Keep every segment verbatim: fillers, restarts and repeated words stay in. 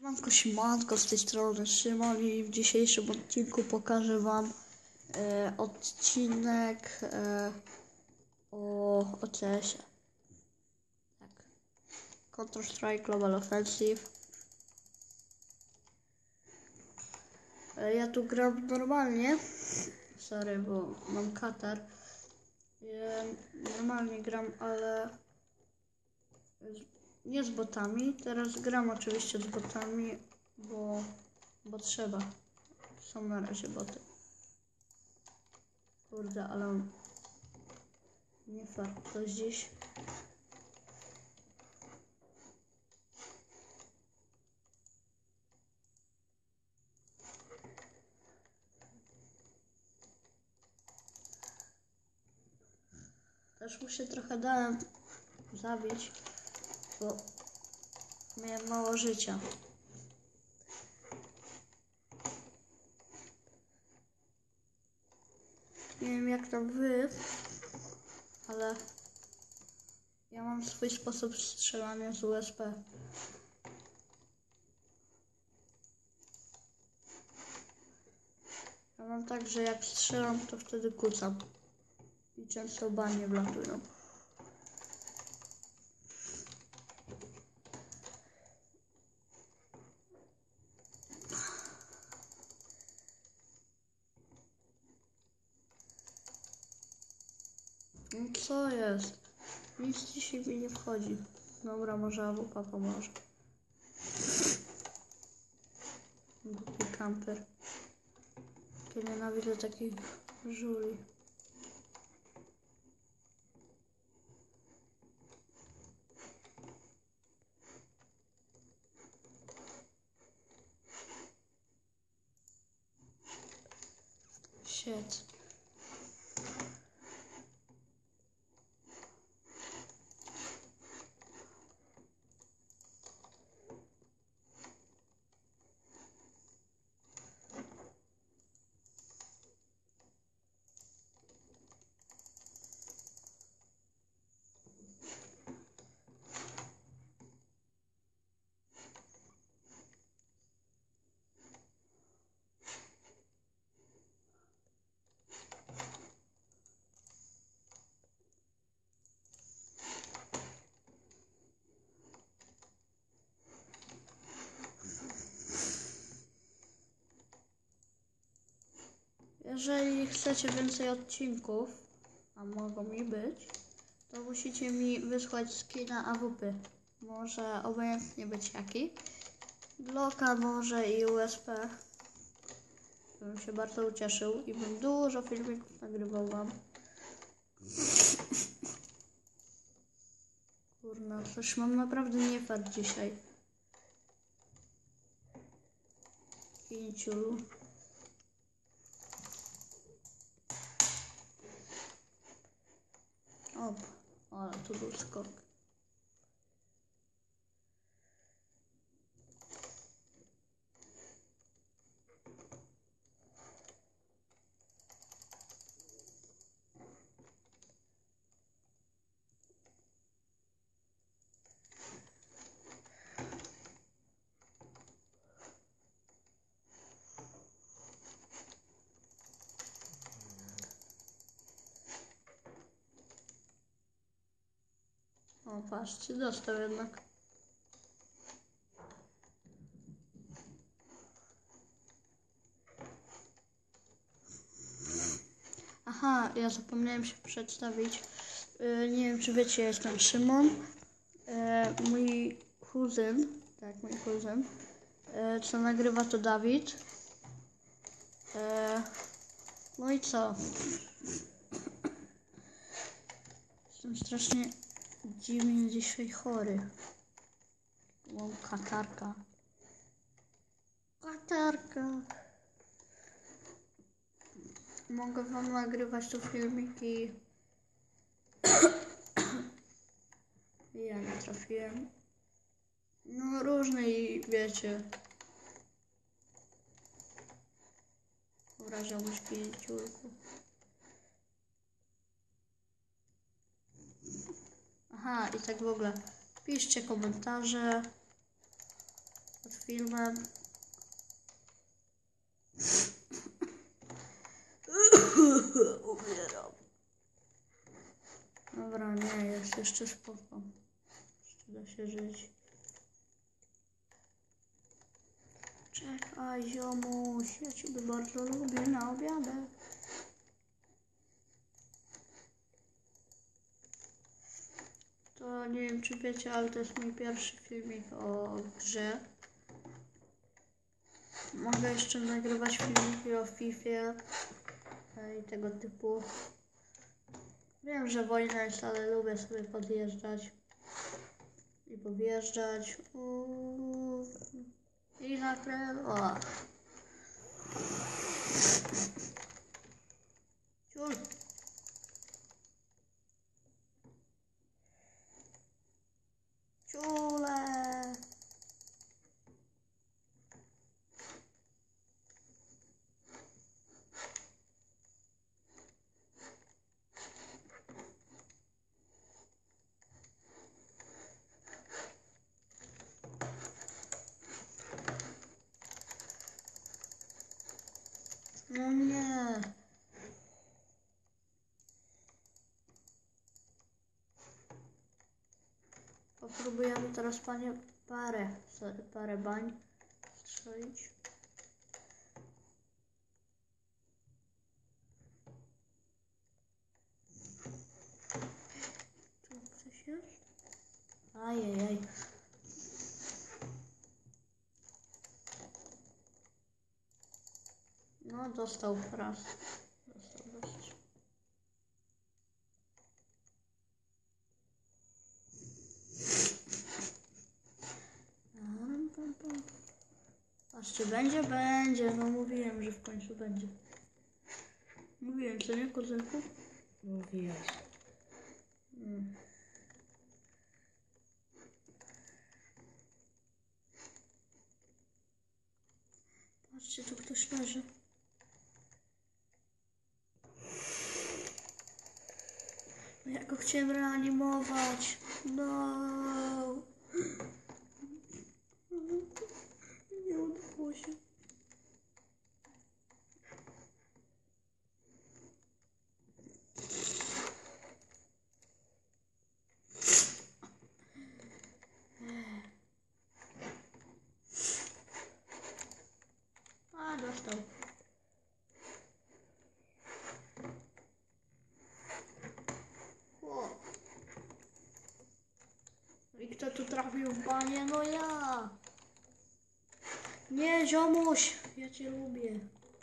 Siemanko, siemanko, z tej strony Szymon i w dzisiejszym odcinku pokażę wam e, odcinek e, o, o C S-ie. Tak. Counter-Strike Global Offensive. E, ja tu gram normalnie. Sorry, bo mam katar. E, normalnie gram, ale nie z botami. Teraz gram oczywiście z botami, bo, bo trzeba. Są na razie boty. Kurde, ale nie fart to dziś. Też mu się trochę dałem zabić, bo miałem mało życia. Nie wiem jak to wy, ale ja mam swój sposób strzelania z U S P. Ja mam tak, że jak strzelam, to wtedy kucam. I często banie wlatują. No co jest? Nic dzisiaj mi nie wchodzi. Dobra, może A W P pomoże. Głupi kamper. Ja nienawidzę takich żuli. Shit. Jeżeli chcecie więcej odcinków, a mogą mi być, to musicie mi wysłać skina A W P. Może obojętnie być jaki. Glocka może i U S P. Bym się bardzo ucieszył i bym dużo filmików nagrywał wam. Kurna, coś mam naprawdę nie fart dzisiaj. Pięciu. Op, ale tu był skok. O, patrzcie, dostał jednak. Aha, ja zapomniałem się przedstawić. Yy, nie wiem, czy wiecie, ja jestem Szymon. Yy, mój kuzyn, tak, mój kuzyn, yy, co nagrywa, to Dawid. Yy, no i co? Jestem strasznie dziwnie dzisiaj chory. Mam katarka. Katarka. Mogę wam nagrywać tu filmiki. Ja nie trafiłem. No różne i wiecie. Obrażałbyś pięciurku. Aha, i tak w ogóle. Piszcie komentarze. pod filmem. Umieram. Dobra, nie, jest jeszcze spoko. Jeszcze da się żyć. Czekaj, ziomuś, ja ciebie bardzo lubię na obiadek. To nie wiem, czy wiecie, ale to jest mój pierwszy filmik o grze. Mogę jeszcze nagrywać filmiki o Fifie i tego typu. Wiem, że wojna jest, ale lubię sobie podjeżdżać i podjeżdżać. Uuu. I nagle... O. Ciul. Ciule. No nie. Popróbujemy teraz panie parę, parę bań strzelić. Tu coś jest? Ajajaj. No dostał raz. Dostał dosyć. Patrzcie, będzie, będzie. No mówiłem, że w końcu będzie. Mówiłem, co nie, kuzynku? Mówiłeś. Hmm. Patrzcie, tu ktoś leży. No ja go chciałem reanimować. No. Nie udało się. A, dostał. O. I kto tu trafił w banie? No ja. Nie, ziomuś, ja cię lubię.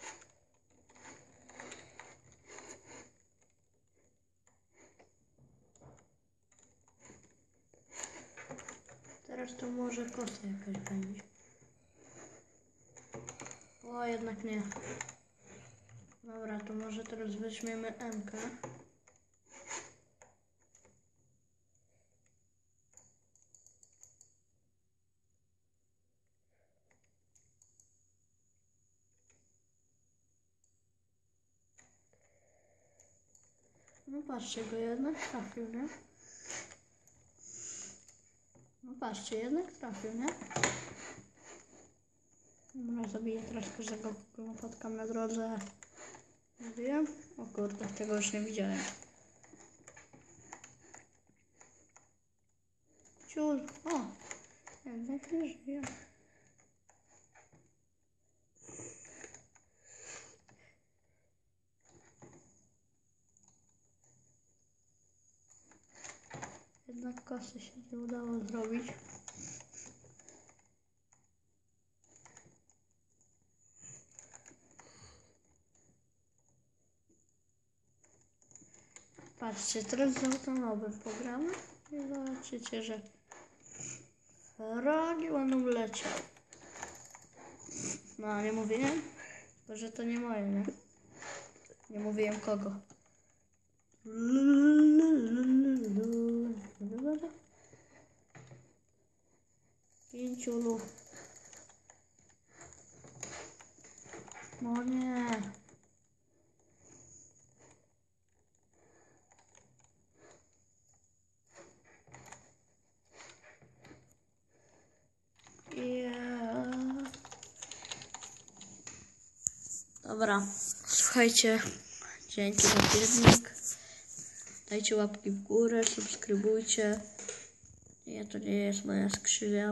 Teraz to może kosa jakaś będzie. O, jednak nie. Dobra, to może teraz weźmiemy M-kę. No patrzcie, go jednak trafił, nie? No patrzcie, jednak trafił, nie? Dobra, zabiję teraz każdego, kogo napotkam na drodze. Mówiłem? O kurde, tego już nie widziałem. Ciul, o! Jednak nie żyje. Jednak kosy się nie udało zrobić. Patrzcie, teraz z autonomem pogramy i zobaczycie, że fragi będą leciał. No, nie mówiłem, bo że to nie moje, nie? Nie mówiłem kogo. Pięciulu. No nie. Yeah. Dobra, słuchajcie, dzięki za filmik. Dajcie łapki w górę, subskrybujcie. Nie, to nie jest moja skrzynia.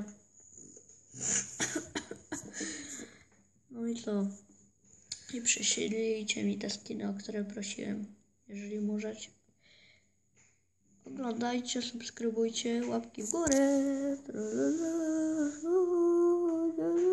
No i co? I prześlijcie mi te skiny, o które prosiłem, jeżeli możecie. Oglądajcie, subskrybujcie, łapki w górę.